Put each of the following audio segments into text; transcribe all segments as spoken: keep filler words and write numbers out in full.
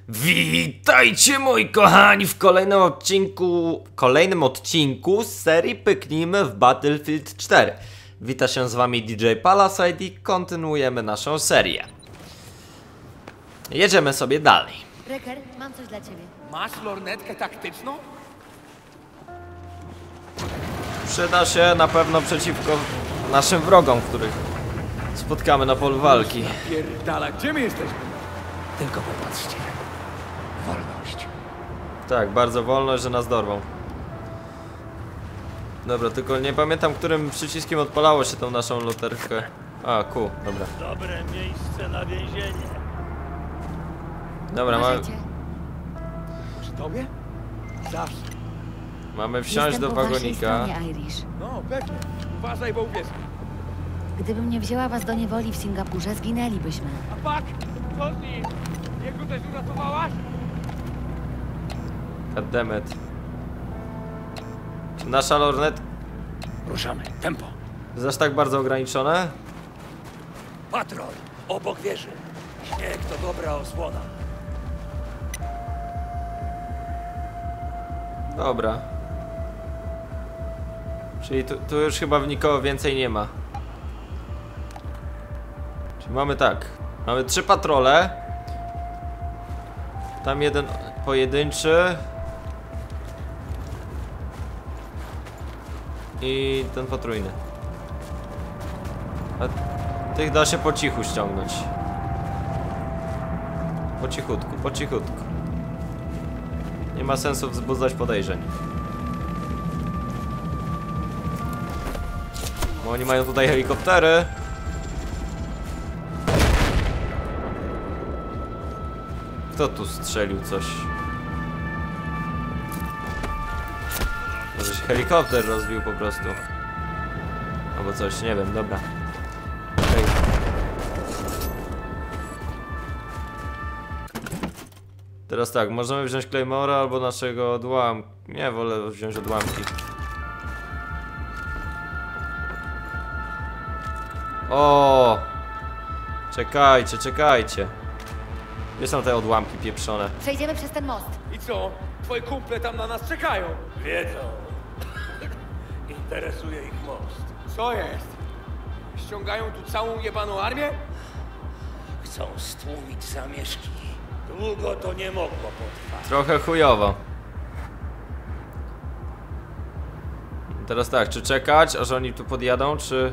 Witajcie moi kochani w kolejnym odcinku kolejnym odcinku z serii Pyknijmy w Battlefield cztery. Wita się z wami D J Palasite i kontynuujemy naszą serię. Jedziemy sobie dalej. Reker, mam coś dla ciebie. Masz lornetkę taktyczną? Przyda się na pewno przeciwko naszym wrogom, których spotkamy na polu walki. Pierdala, gdzie my jesteśmy? Tylko popatrzcie. Wolność. Tak, bardzo wolno, że nas dorwą. Dobra, tylko nie pamiętam, którym przyciskiem odpalało się tą naszą luterkę. A, Q, dobra. Dobre miejsce na więzienie. Dobra, mamy, Uważajcie. Przy tobie? Zawsze. mamy wsiąść Jestem do po waszej wagonika. stronie, Irish. No, pewnie. Uważaj, bo uwierz. Gdybym nie wzięła was do niewoli w Singapurze, zginęlibyśmy. A pak! Co z nim? Jego też uratowałaś? Goddammit. Czy nasza lornet Ruszamy. Tempo. jest aż tak bardzo ograniczone? Patrol. Obok wieży. Śnieg to dobra osłona. Dobra. Czyli tu, tu już chyba nikogo więcej nie ma. Czyli mamy tak. Mamy trzy patrole. Tam jeden pojedynczy. I ten potrójny. A tych da się po cichu ściągnąć. Po cichutku, po cichutku. Nie ma sensu wzbudzać podejrzeń. Bo oni mają tutaj helikoptery. Kto tu strzelił coś? Może się helikopter rozbił po prostu. Albo coś, nie wiem, dobra. Okay. Teraz tak, możemy wziąć Claymora albo naszego odłamka. Nie, wolę wziąć odłamki. O! Czekajcie, czekajcie. Gdzie są te odłamki pieprzone? Przejdziemy przez ten most. I co? Twoje kumple tam na nas czekają. Wiedzą. Interesuje ich most. Co jest? Ściągają tu całą jebaną armię? Chcą stłumić zamieszki. Długo to nie mogło potrwać. Trochę chujowo. Teraz tak, czy czekać, aż oni tu podjadą, czy...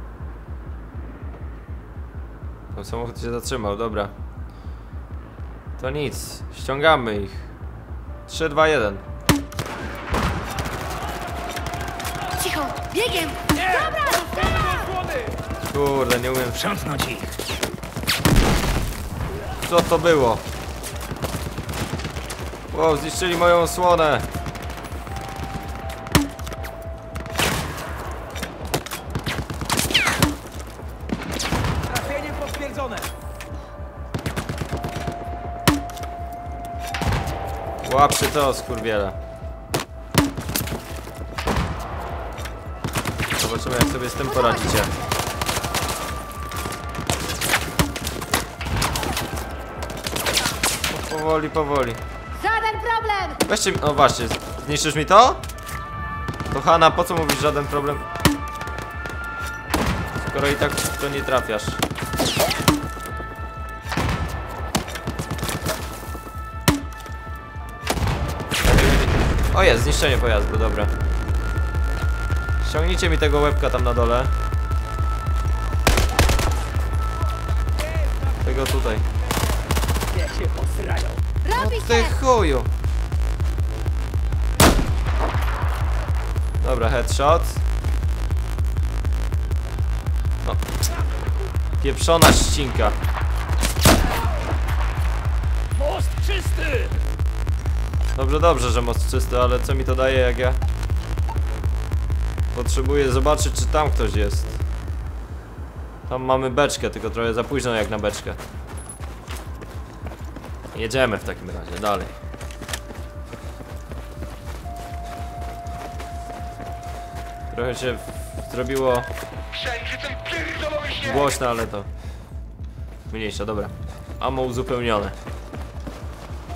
Ten samochód się zatrzymał, dobra. To nic, ściągamy ich. trzy, dwa, jeden. Cicho, biegiem! Kurde, nie umiem. Przątnąć ich. Co to było? Wow, zniszczyli moją osłonę. Trafienie potwierdzone. Łapcie to, skurwiela. Zobaczymy, jak sobie z tym poradzicie. Powoli, powoli. Żaden problem! Weźcie mi... O właśnie, zniszczysz mi to? To Hanna, po co mówisz żaden problem? Skoro i tak to nie trafiasz. O jest, zniszczenie pojazdu, dobra. Ściągnijcie mi tego łebka tam na dole. Tego tutaj. Niech się posrają. Robi Ty się! chuju. Dobra, headshot. No. Pieprzona ścinka. Most czysty! Dobrze, dobrze, że most czysty, ale co mi to daje, jak ja potrzebuję zobaczyć, czy tam ktoś jest. Tam mamy beczkę, tylko trochę za późno jak na beczkę. Jedziemy w takim razie, dalej. Trochę się zrobiło głośno, ale to mniejsza, dobra. Ammo uzupełnione.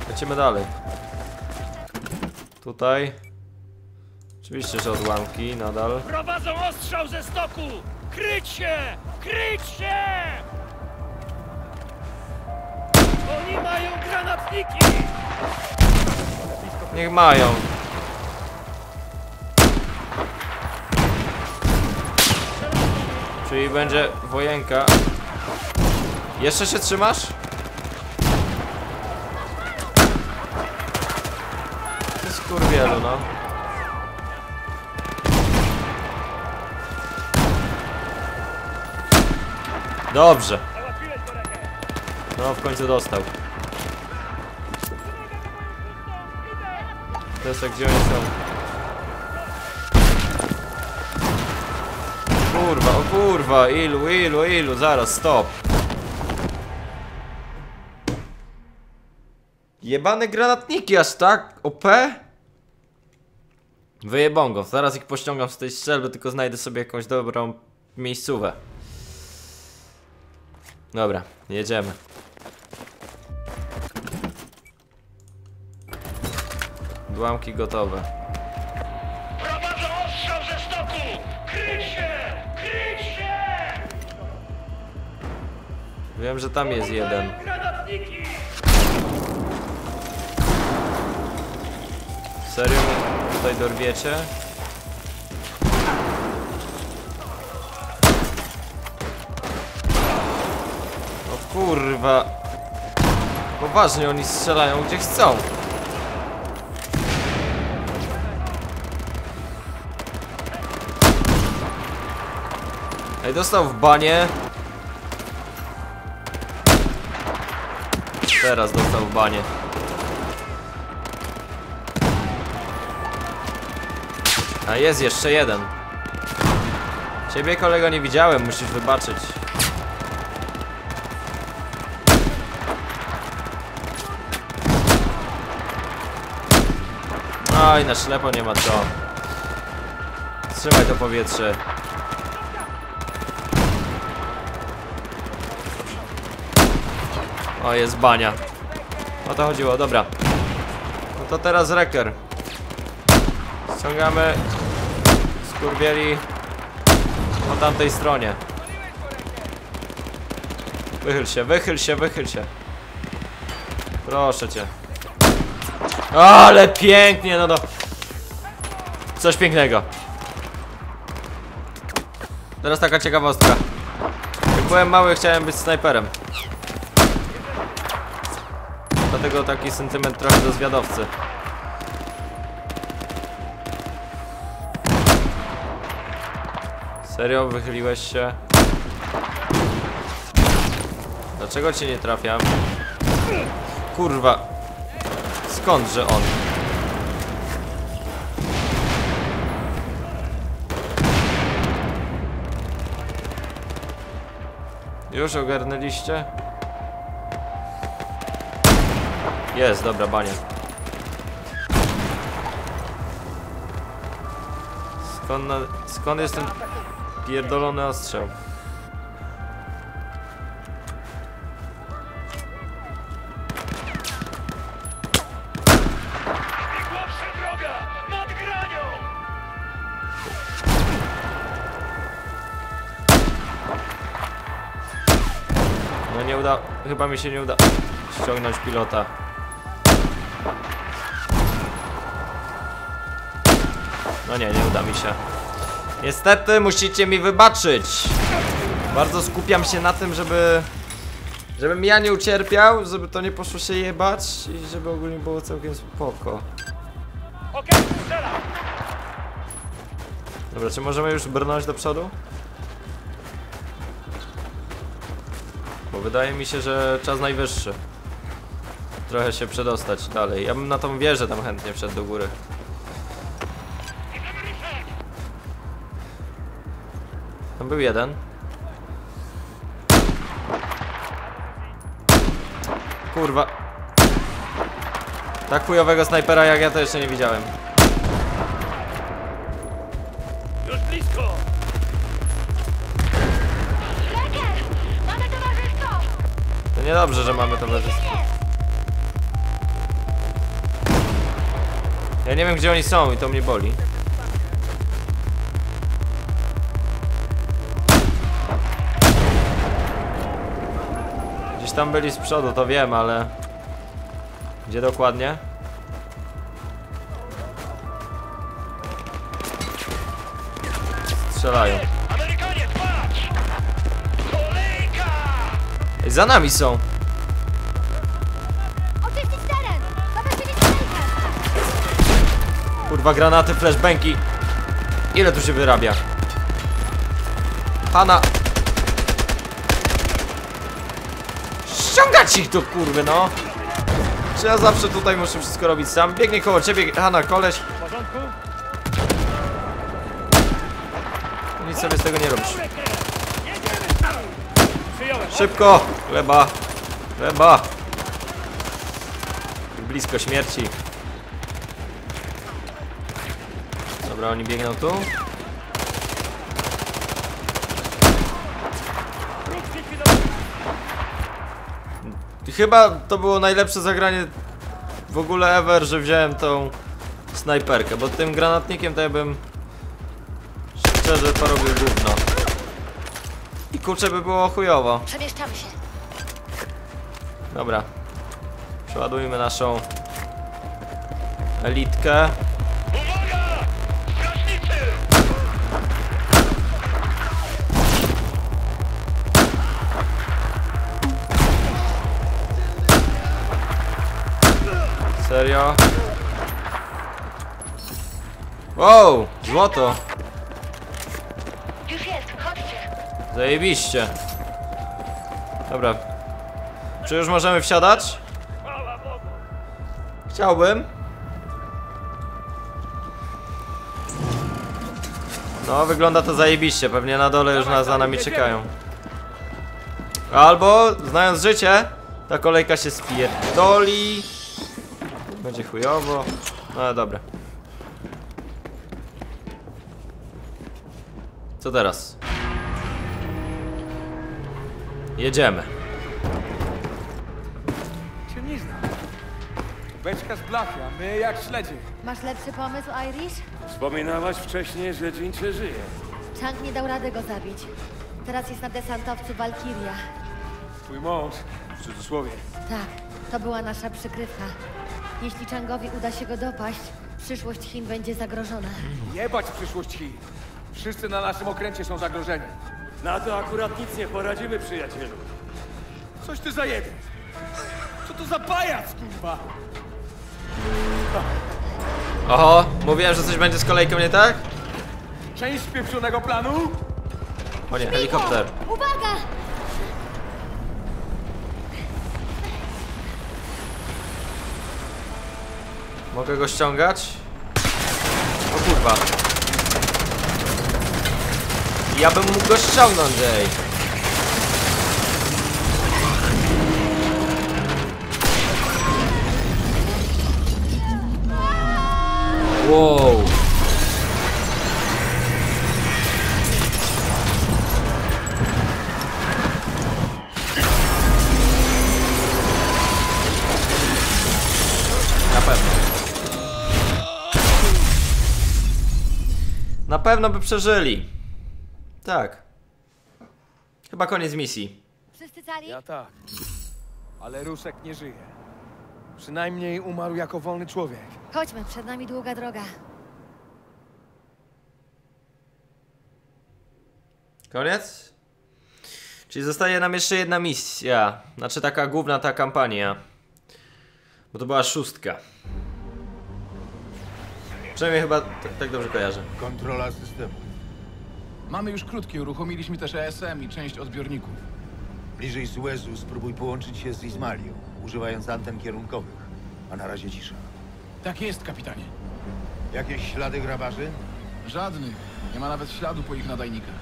Lecimy dalej. Tutaj. Oczywiście, że odłamki nadal. Prowadzą ostrzał ze stoku! Kryć się! Kryć się! Oni mają granatniki! Niech mają. Czyli będzie wojenka. Jeszcze się trzymasz? Ty skurwielu, no. Dobrze. No, w końcu dostał. Teraz jak gdzie oni są? Kurwa, o kurwa, ilu, ilu, ilu, zaraz, stop. Jebane granatniki aż tak? O P? Wyjebongo, zaraz ich pościągam z tej strzelby, tylko znajdę sobie jakąś dobrą miejscówę. Dobra, jedziemy. Odłamki gotowe. Prowadzą ostrzał ze stoku! Kryć się! Kryć się! Wiem, że tam jest jeden. Mają granatniki! Serio mnie tutaj dorwiecie? O kurwa. Poważnie, oni strzelają gdzie chcą. Ej, dostał w banie. Teraz dostał w banie. A jest jeszcze jeden. Ciebie, kolego, nie widziałem, musisz wybaczyć. Oj, na ślepo nie ma co. Trzymaj to powietrze. O, jest bania. O to chodziło, dobra. No to teraz reker. Ściągamy skurwieli po tamtej stronie. Wychyl się, wychyl się, wychyl się. Proszę cię. Ale pięknie, no no. Coś pięknego. Teraz taka ciekawostka. Jak byłem mały, chciałem być snajperem. Dlatego taki sentyment trochę do zwiadowcy. Serio? Wychyliłeś się? Dlaczego cię nie trafiam? Kurwa. Skądże on? Już ogarnęliście? Jest, dobra, bania. Skąd, na, skąd jest ten pierdolony ostrzał? Głowsza droga! Nad granią! No nie uda... Chyba mi się nie uda ściągnąć pilota. No nie, nie uda mi się. Niestety musicie mi wybaczyć. Bardzo skupiam się na tym, żeby... Żebym ja nie ucierpiał, żeby to nie poszło się jebać i żeby ogólnie było całkiem spoko. Okej, strzelam! Dobra, czy możemy już brnąć do przodu? Bo wydaje mi się, że czas najwyższy. Trochę się przedostać dalej. Ja bym na tą wieżę tam chętnie wszedł do góry. Tam był jeden. Kurwa. Tak chujowego snajpera jak ja to jeszcze nie widziałem. Już blisko! Reker! Mamy towarzystwo! To niedobrze, że mamy towarzystwo. Ja nie wiem, gdzie oni są i to mnie boli. Gdzieś tam byli z przodu, to wiem, ale... Gdzie dokładnie? Strzelają. Amerykanie, patrz! Kolejka! Ej, za nami są. Oczyścić teren! Zabezpieczyć kolejkę! Kurwa, granaty, flashbangi. Ile tu się wyrabia? Hanna! Ściągać ich do kurwy, no! Czy ja zawsze tutaj muszę wszystko robić sam? Biegnie koło ciebie, Hanna, koleś. W porządku? Nic sobie z tego nie robisz. Przyjąłem. Szybko! Chleba! Chleba! Blisko śmierci. Dobra, oni biegną tu. Chyba to było najlepsze zagranie w ogóle ever, że wziąłem tą snajperkę, bo tym granatnikiem to ja bym szczerze porobił gówno. I kurczę, by było chujowo. Przemieszczamy się. Dobra. Przeładujmy naszą elitkę. Uwaga! Strażnicy! Serio? Wow! Złoto! Już jest, chodźcie. Zajebiście. Dobra. Czy już możemy wsiadać? Chciałbym. No, wygląda to zajebiście. Pewnie na dole już nas za nami czekają. Albo, znając życie, ta kolejka się spierdoli. Będzie chujowo. No ale dobra. Co teraz? Jedziemy. Cię nie znam. Beczka z blachy, a my jak śledzie. Masz lepszy pomysł, Irish? Wspominałaś wcześniej, że Jincze żyje. Chang nie dał rady go zabić. Teraz jest na desantowcu Valkyria. Twój mąż, w cudzysłowie. Tak, to była nasza przykrywka. Jeśli Changowi uda się go dopaść, przyszłość Chin będzie zagrożona. Jebać przyszłość Chin. Wszyscy na naszym okręcie są zagrożeni. Na to akurat nic nie poradzimy, przyjacielu. Coś ty za jeden. Co to za pajac, kurwa? Oho, mówiłem, że coś będzie z kolejką nie tak? Część spieprzonego planu? O nie, helikopter. Uwaga! Mogę go ściągać? O kurwa. Ja bym mógł go ściągnąć, ej. Wow. Na pewno. Na pewno by przeżyli. Tak. Chyba koniec misji. Wszyscy cali? Ja tak. Ale Rusek nie żyje. Przynajmniej umarł jako wolny człowiek. Chodźmy, przed nami długa droga. Koniec? Czyli zostaje nam jeszcze jedna misja. Znaczy taka główna ta kampania. Bo to była szóstka. Przynajmniej chyba tak dobrze kojarzę. Kontrola systemu. Mamy już krótkie, uruchomiliśmy też E S M i część odbiorników. Bliżej Suezu spróbuj połączyć się z Izmalią, używając anten kierunkowych. A na razie cisza. Tak jest, kapitanie. Jakieś ślady grabarzy? Żadnych. Nie ma nawet śladu po ich nadajnikach.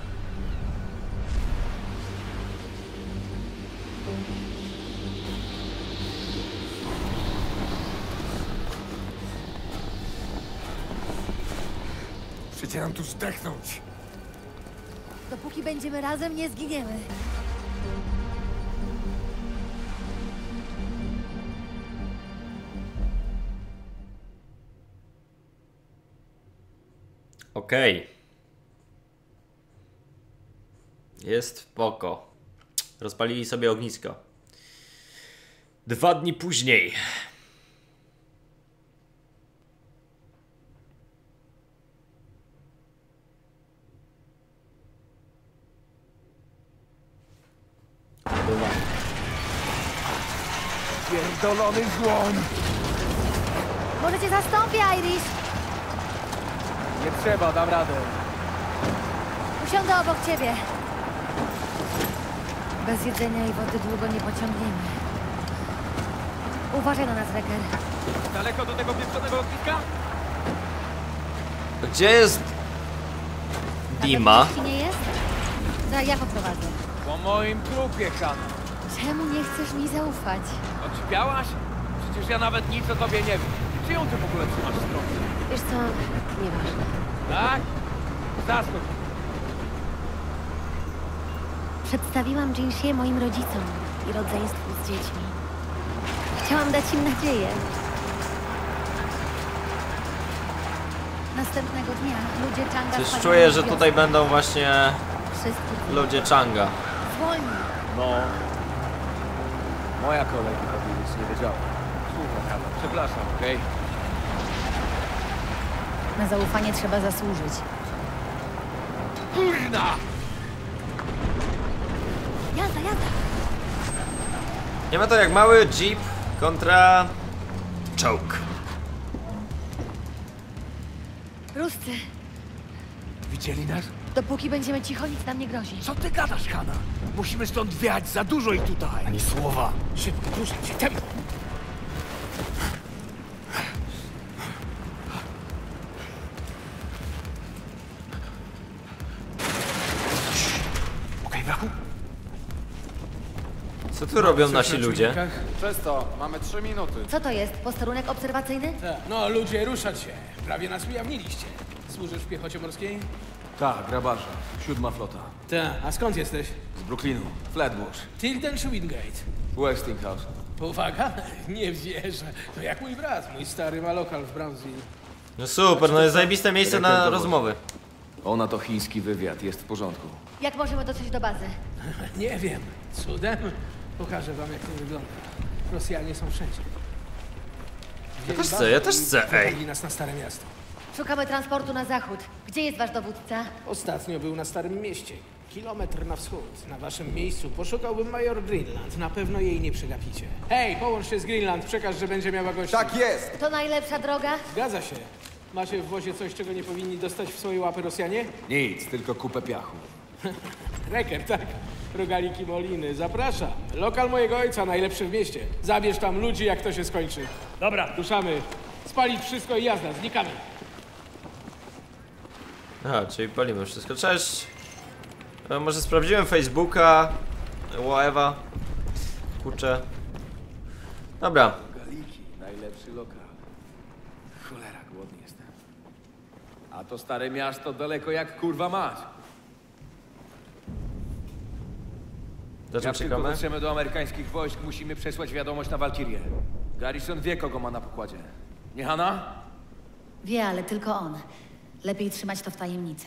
Chcecie nam tu zdechnąć. Dopóki będziemy razem, nie zginiemy. Okej. Jest spoko. Rozpalili sobie ognisko. Dwa dni później. Pierdolony złom! Może cię zastąpię, Irish. Nie trzeba, dam radę. Usiądę obok ciebie. Bez jedzenia i wody długo nie pociągniemy. Uważaj na nas, Reker. Daleko do tego pieprzonego lotniska? Gdzie jest Dima? A jeśli nie jest? To ja poprowadzę. Po moim trupie, Hanna. Czemu nie chcesz mi zaufać? Odśpiałaś? Przecież ja nawet nic o tobie nie wiem. Czyją ty w ogóle trzymasz stronę? Wiesz co? Nieważne. Tak? Zaskocz. Przedstawiłam Jinxie moim rodzicom i rodzeństwu z dziećmi. Chciałam dać im nadzieję. Następnego dnia ludzie Changa Coś wpadli czuję, na że wiosnę. tutaj będą właśnie Wszystkich ludzie Changa. zwolnij. No. Moja kolej, prawie nic nie wiedziała. Słuchaj, Hanna, przepraszam, okej? Na zaufanie trzeba zasłużyć. Kurna! Jazda, jazda! Nie ma to jak mały jeep kontra czołg. Ruscy, Widzieli nas? dopóki będziemy cicho, nic nam nie grozi. Co ty gadasz, Hanna? Musimy stąd wjechać, za dużo ich tutaj. Ani słowa. Szybko, ruszaj się, tempo! Okej, brachu? Co tu robią nasi ludzie? Przez to, mamy trzy minuty. Co to jest? Posterunek obserwacyjny? Tak, no ludzie, ruszać się. Prawie nas ujawniliście. Służysz w piechocie morskiej? Tak, grabarza. Siódma flota. Tak, a skąd jesteś? Z Brooklynu. Flatbush. Tilden czy Wingate? Westinghouse. Uwaga, nie wierzę. To jak mój brat, mój stary ma lokal w Brownsville. No super, no jest zajebiste miejsce na rozmowy. Ona to chiński wywiad, jest w porządku. Jak możemy dotrzeć do bazy? Nie wiem, cudem. Pokażę wam, jak to wygląda. Rosjanie są wszędzie. Ja też chcę, ja też chcę, ej. Wpadli nas na Stare Miasto. Szukamy transportu na zachód. Gdzie jest wasz dowódca? Ostatnio był na Starym Mieście. Kilometr na wschód. Na waszym miejscu poszukałbym major Greenland. Na pewno jej nie przegapicie. Hej, połącz się z Greenland. Przekaż, że będzie miała gości. Tak jest! To najlepsza droga? Zgadza się. Macie w wozie coś, czego nie powinni dostać w swoje łapy Rosjanie? Nic, tylko kupę piachu. Reker, tak? Rogaliki Moliny. Zapraszam. Lokal mojego ojca, najlepszy w mieście. Zabierz tam ludzi, jak to się skończy. Dobra, Ruszamy. Spalić wszystko i jazda. Znikamy. Aha, czyli palimy wszystko. Cześć. E, może sprawdziłem Facebooka. Łaewa. Kurczę. Dobra. Galiki, najlepszy lokal. Cholera, głodny jestem. A to Stare Miasto daleko jak kurwa mać. Za czym Jak tylko czekamy? dotrzemy do amerykańskich wojsk, musimy przesłać wiadomość na Walkirię. Garrison wie, kogo ma na pokładzie. Nie Hanna? Wie, ale tylko on. Lepiej trzymać to w tajemnicy.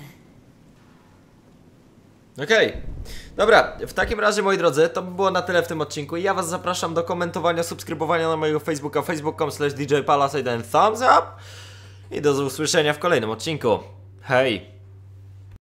Okej. Dobra, w takim razie, moi drodzy, to by było na tyle w tym odcinku. Ja was zapraszam do komentowania, subskrybowania na mojego Facebooka, facebook kropka com slash d j palace i thumbs up. I do usłyszenia w kolejnym odcinku. Hej!